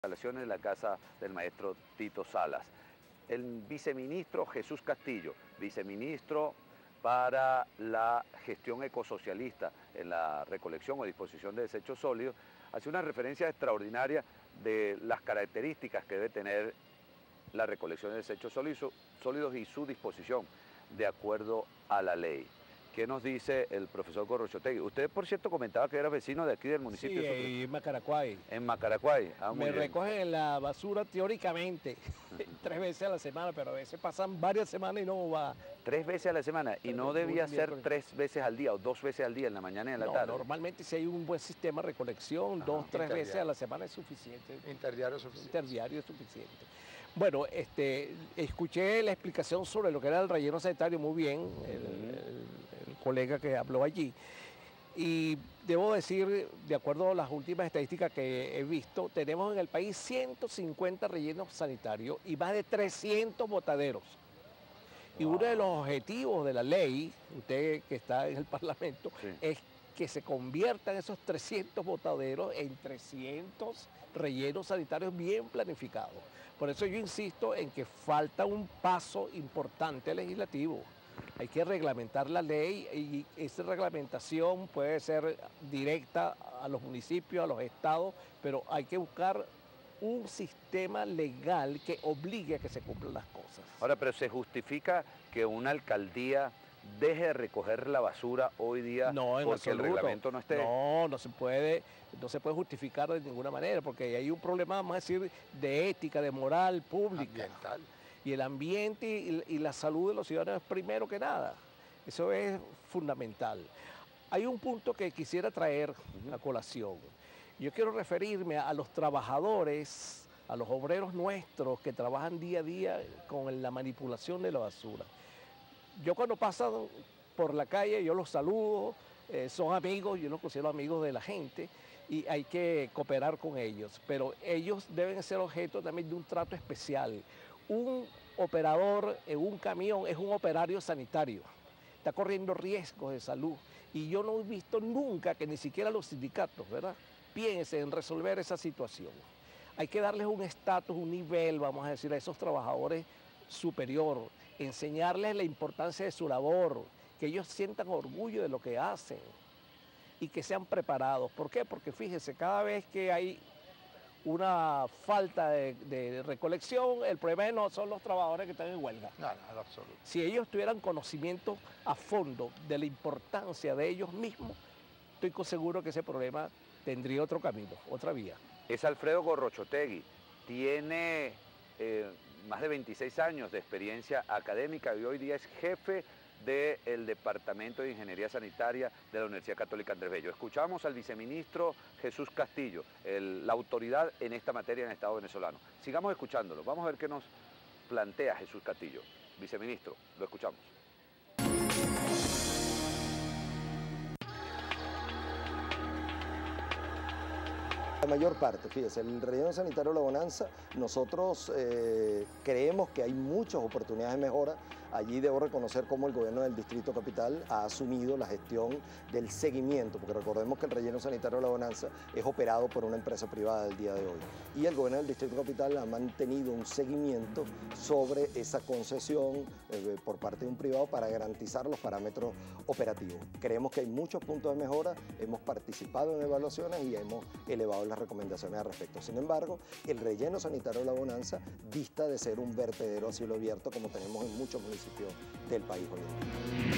Instalaciones de la casa del maestro Tito Salas. El viceministro Jesús Castillo, viceministro para la gestión ecosocialista en la recolección o disposición de desechos sólidos, hace una referencia extraordinaria de las características que debe tener la recolección de desechos sólidos y su disposición de acuerdo a la ley. ¿Qué nos dice el profesor Gorrochategui? Usted, por cierto, comentaba que era vecino de aquí del municipio. Sí, en Macaracuay. En Macaracuay. Ah, muy Me bien. recogen la basura teóricamente 3 veces a la semana, pero a veces pasan varias semanas y no va. 3 veces a la semana, y no debía ser 3 veces al día o 2 veces al día, en la mañana y en la tarde. Normalmente si hay un buen sistema de recolección, 2 o 3 veces a la semana es suficiente. Interdiario es suficiente. Interdiario es suficiente. Bueno, escuché la explicación sobre lo que era el relleno sanitario muy bien, el colega que habló allí. Y debo decir, de acuerdo a las últimas estadísticas que he visto, tenemos en el país 150 rellenos sanitarios y más de 300 botaderos. Y uno de los objetivos de la ley, usted que está en el Parlamento, sí, es que se conviertan esos 300 botaderos en 300 rellenos sanitarios bien planificados. Por eso yo insisto en que falta un paso importante legislativo. Hay que reglamentar la ley y esa reglamentación puede ser directa a los municipios, a los estados, pero hay que buscar un sistema legal que obligue a que se cumplan las cosas. Ahora, pero ¿se justifica que una alcaldía deje de recoger la basura hoy día porque el reglamento no esté? No se puede justificar de ninguna manera, porque hay un problema, vamos a decir, de ética, de moral pública. Ambiental. Y el ambiente y la salud de los ciudadanos es primero que nada. Eso es fundamental. Hay un punto que quisiera traer a colación. Yo quiero referirme a los trabajadores, a los obreros nuestros que trabajan día a día con la manipulación de la basura. Yo cuando pasan por la calle, yo los saludo, son amigos, yo los considero amigos de la gente y hay que cooperar con ellos, pero ellos deben ser objeto también de un trato especial. Un operador en un camión es un operario sanitario, está corriendo riesgos de salud y yo no he visto nunca que ni siquiera los sindicatos, ¿verdad?, piensen en resolver esa situación. Hay que darles un estatus, un nivel, vamos a decir, a esos trabajadores superior, enseñarles la importancia de su labor, que ellos sientan orgullo de lo que hacen y que sean preparados. ¿Por qué? Porque fíjense, cada vez que hay una falta de recolección, el problema no son los trabajadores que están en huelga. No, en absoluto. Si ellos tuvieran conocimiento a fondo de la importancia de ellos mismos, estoy seguro que ese problema tendría otro camino, otra vía. Es Alfredo Gorrochategui, tiene más de 26 años de experiencia académica y hoy día es jefe del Departamento de Ingeniería Sanitaria de la Universidad Católica Andrés Bello. Escuchamos al viceministro Jesús Castillo, la autoridad en esta materia en el Estado venezolano. Sigamos escuchándolo, vamos a ver qué nos plantea Jesús Castillo. Viceministro, lo escuchamos. La mayor parte, fíjese, el relleno sanitario de La Bonanza, nosotros creemos que hay muchas oportunidades de mejora. Allí debo reconocer cómo el gobierno del Distrito Capital ha asumido la gestión del seguimiento, porque recordemos que el relleno sanitario de La Bonanza es operado por una empresa privada el día de hoy. Y el gobierno del Distrito Capital ha mantenido un seguimiento sobre esa concesión por parte de un privado para garantizar los parámetros operativos. Creemos que hay muchos puntos de mejora, hemos participado en evaluaciones y hemos elevado las recomendaciones al respecto. Sin embargo, el relleno sanitario de La Bonanza dista de ser un vertedero a cielo abierto como tenemos en muchos municipios del país hoy en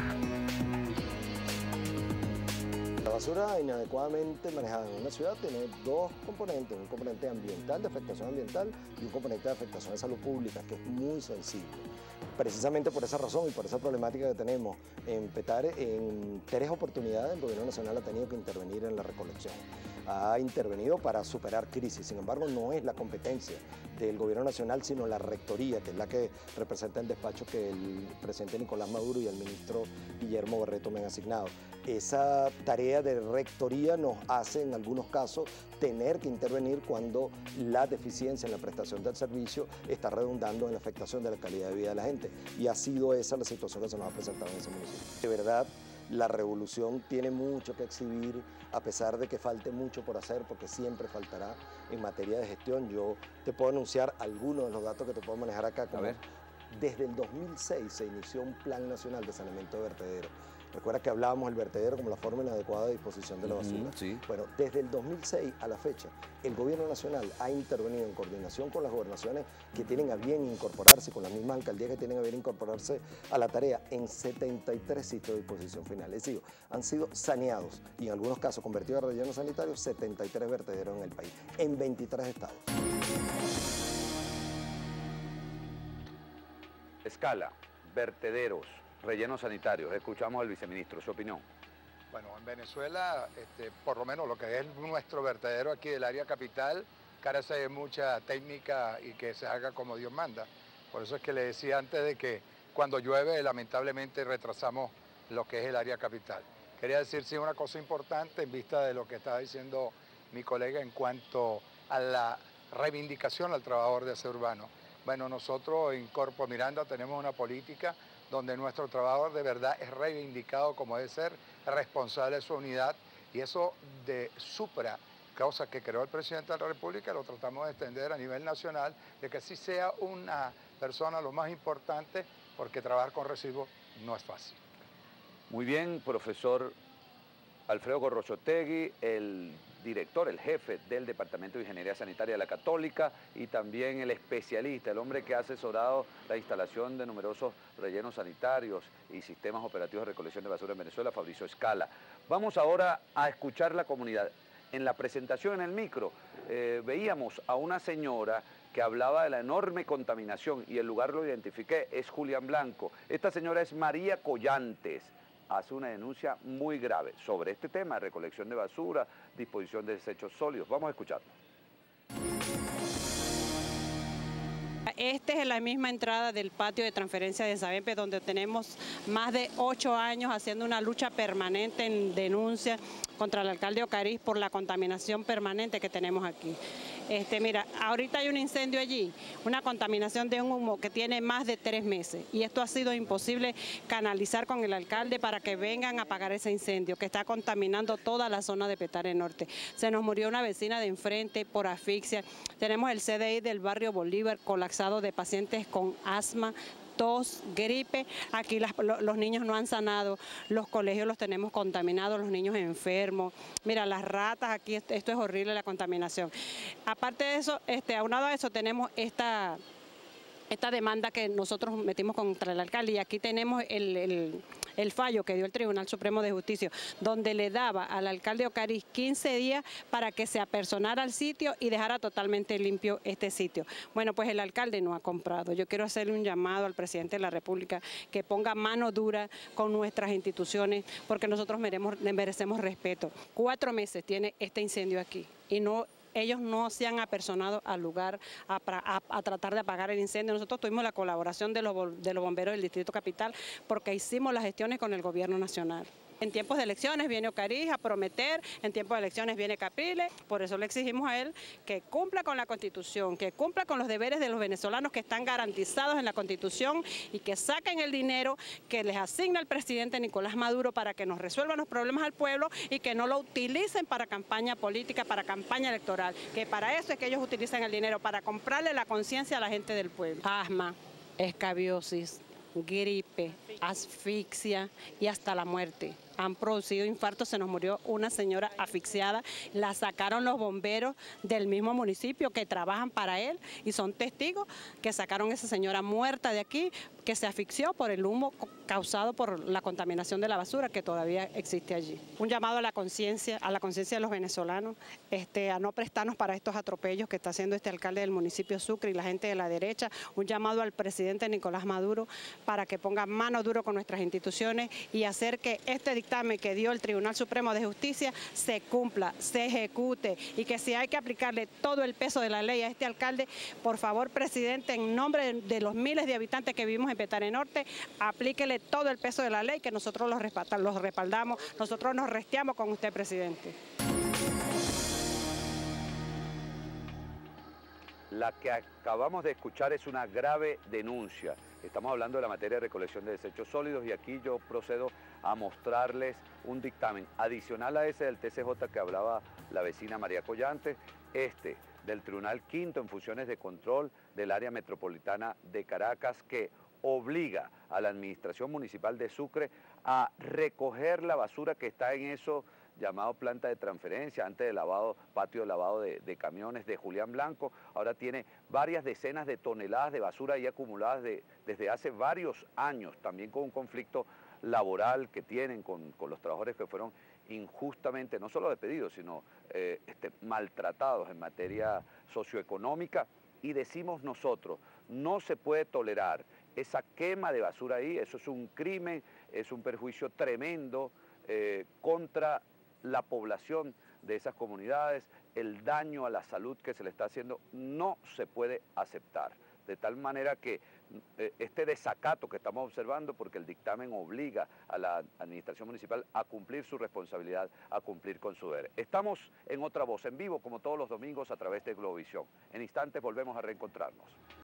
día. La basura inadecuadamente manejada en una ciudad tiene dos componentes, un componente ambiental, de afectación ambiental, y un componente de afectación de salud pública, que es muy sensible. Precisamente por esa razón y por esa problemática que tenemos en Petare, en 3 oportunidades el gobierno nacional ha tenido que intervenir en la recolección. Ha intervenido para superar crisis, sin embargo no es la competencia del gobierno nacional, sino la rectoría, que es la que representa el despacho que el presidente Nicolás Maduro y el ministro Guillermo Barreto me han asignado. Esa tarea de rectoría nos hace en algunos casos tener que intervenir cuando la deficiencia en la prestación del servicio está redundando en la afectación de la calidad de vida de la gente. Y ha sido esa la situación que se nos ha presentado en ese municipio. De verdad, La Revolución tiene mucho que exhibir, a pesar de que falte mucho por hacer, porque siempre faltará en materia de gestión. Yo te puedo anunciar algunos de los datos que te puedo manejar acá. Como desde el 2006 se inició un Plan Nacional de Saneamiento de Vertederos. Recuerda que hablábamos del vertedero como la forma inadecuada de disposición de la basura. Sí. Bueno, desde el 2006 a la fecha, el gobierno nacional ha intervenido en coordinación con las gobernaciones que tienen a bien incorporarse, con las mismas alcaldías que tienen a bien incorporarse a la tarea, en 73 sitios de disposición final. Es decir, han sido saneados y en algunos casos convertidos a rellenos sanitarios 73 vertederos en el país, en 23 estados. Escala, vertederos, rellenos sanitarios. Escuchamos al viceministro, su opinión. Bueno, en Venezuela, por lo menos lo que es nuestro vertedero aquí del área capital, carece de mucha técnica y que se haga como Dios manda. Por eso es que le decía antes de que cuando llueve, lamentablemente retrasamos lo que es el área capital. Quería decir, sí, una cosa importante en vista de lo que estaba diciendo mi colega en cuanto a la reivindicación al trabajador de aseo urbano. Bueno, nosotros en Corpo Miranda tenemos una política donde nuestro trabajador de verdad es reivindicado como debe ser, responsable de su unidad, y eso de supra, causa que creó el presidente de la República, lo tratamos de extender a nivel nacional, de que sí sea una persona lo más importante, porque trabajar con residuos no es fácil. Muy bien, profesor Alfredo Gorrochotegui, el director, el jefe del Departamento de Ingeniería Sanitaria de la Católica y también el especialista, el hombre que ha asesorado la instalación de numerosos rellenos sanitarios y sistemas operativos de recolección de basura en Venezuela, Fabricio Escala. Vamos ahora a escuchar la comunidad. En la presentación en el micro veíamos a una señora que hablaba de la enorme contaminación y el lugar lo identifiqué, es Julián Blanco. Esta señora es María Collantes. Hace una denuncia muy grave sobre este tema, recolección de basura, disposición de desechos sólidos. Vamos a escucharlo. Esta es la misma entrada del patio de transferencia de Sabempe, donde tenemos más de 8 años haciendo una lucha permanente en denuncia contra el alcalde Ocariz por la contaminación permanente que tenemos aquí. Mira, ahorita hay un incendio allí, una contaminación de un humo que tiene más de 3 meses y esto ha sido imposible canalizar con el alcalde para que vengan a apagar ese incendio que está contaminando toda la zona de Petare Norte. Se nos murió una vecina de enfrente por asfixia, tenemos el CDI del barrio Bolívar colapsado de pacientes con asma, tos, gripe, aquí los niños no han sanado, los colegios los tenemos contaminados, los niños enfermos, mira las ratas aquí, esto es horrible la contaminación. Aparte de eso, aunado a eso tenemos esta demanda que nosotros metimos contra el alcalde y aquí tenemos el fallo que dio el Tribunal Supremo de Justicia, donde le daba al alcalde Ocariz 15 días para que se apersonara al sitio y dejara totalmente limpio este sitio. Bueno, pues el alcalde no ha comprado. Yo quiero hacerle un llamado al presidente de la República que ponga mano dura con nuestras instituciones, porque nosotros merecemos respeto. 4 meses tiene este incendio aquí y ellos no se han apersonado al lugar a tratar de apagar el incendio. Nosotros tuvimos la colaboración de los bomberos del Distrito Capital porque hicimos las gestiones con el gobierno nacional. En tiempos de elecciones viene Ocariz a prometer, en tiempos de elecciones viene Capriles, por eso le exigimos a él que cumpla con la Constitución, que cumpla con los deberes de los venezolanos que están garantizados en la Constitución y que saquen el dinero que les asigna el presidente Nicolás Maduro para que nos resuelvan los problemas al pueblo y que no lo utilicen para campaña política, para campaña electoral, que para eso es que ellos utilizan el dinero, para comprarle la conciencia a la gente del pueblo. Asma, escabiosis, gripe, asfixia y hasta la muerte. Han producido infartos, se nos murió una señora asfixiada, la sacaron los bomberos del mismo municipio que trabajan para él y son testigos que sacaron a esa señora muerta de aquí, que se asfixió por el humo causado por la contaminación de la basura que todavía existe allí. Un llamado a la conciencia de los venezolanos, a no prestarnos para estos atropellos que está haciendo este alcalde del municipio Sucre y la gente de la derecha, un llamado al presidente Nicolás Maduro para que ponga mano duro con nuestras instituciones y hacer que este dictamen que dio el Tribunal Supremo de Justicia se cumpla, se ejecute y que si hay que aplicarle todo el peso de la ley a este alcalde, por favor, presidente, en nombre de los miles de habitantes que vivimos en Petare Norte, aplíquele todo el peso de la ley que nosotros los respaldamos, nosotros nos resteamos con usted, presidente. La que acabamos de escuchar es una grave denuncia. Estamos hablando de la materia de recolección de desechos sólidos y aquí yo procedo a mostrarles un dictamen adicional a ese del TCJ que hablaba la vecina María Collante, este del Tribunal Quinto en funciones de control del área metropolitana de Caracas, que obliga a la Administración Municipal de Sucre a recoger la basura que está en eso llamado planta de transferencia, antes de lavado, patio de lavado de camiones de Julián Blanco. Ahora tiene varias decenas de toneladas de basura ahí acumuladas desde hace varios años, también con un conflicto laboral que tienen con los trabajadores que fueron injustamente, no solo despedidos, sino maltratados en materia socioeconómica. Y decimos nosotros, no se puede tolerar esa quema de basura ahí, eso es un crimen, es un perjuicio tremendo contra la población de esas comunidades, el daño a la salud que se le está haciendo no se puede aceptar. De tal manera que este desacato que estamos observando, porque el dictamen obliga a la Administración Municipal a cumplir su responsabilidad, a cumplir con su deber. Estamos en Otra Voz, en vivo, como todos los domingos, a través de Globovisión. En instantes volvemos a reencontrarnos.